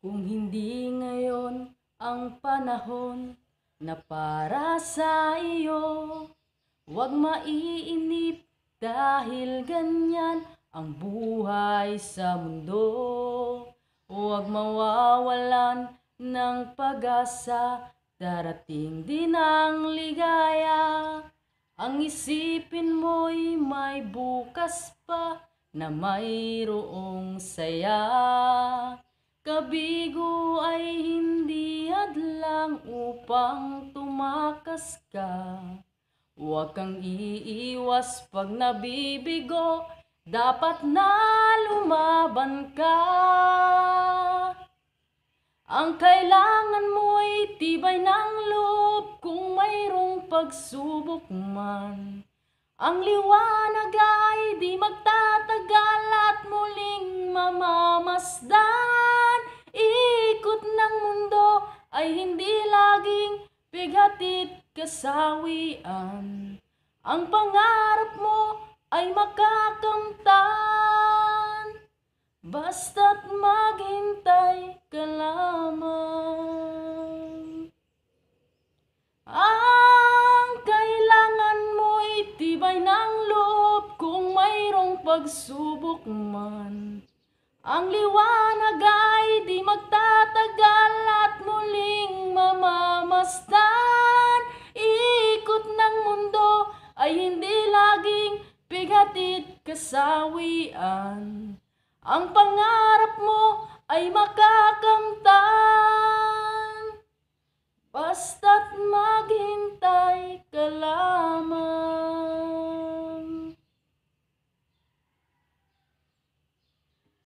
Kung hindi ngayon ang panahon na para sa iyo, huwag maiinip dahil ganyan ang buhay sa mundo. Huwag mawawalan ng pag-asa, darating din ang ligaya. Ang isipin mo'y may bukas pa na mayroong saya. Kabigo ay hindi hadlang upang tumakas ka. Huwag kang iiwas pag nabibigo, dapat na lumaban ka. Ang kailangan mo'y tibay ng loob kung mayroong pagsubok man. Ang liwanag ay di magtatagal at muling mamamasdan. Ikot ng mundo ay hindi laging bighatid kasawian. Ang pangarap mo ay makakamtan, basta't maghintay ka lamang. Ang kailangan mo'y tibay ng loob kung mayroong pagsubok man. Ang liwanag ay di magtatagal at muling mamamasdan. Ikot ng mundo ay hindi laging bighatid kasawian. Ang pangarap mo ay makakamtan, basta't maghintay ka lamang.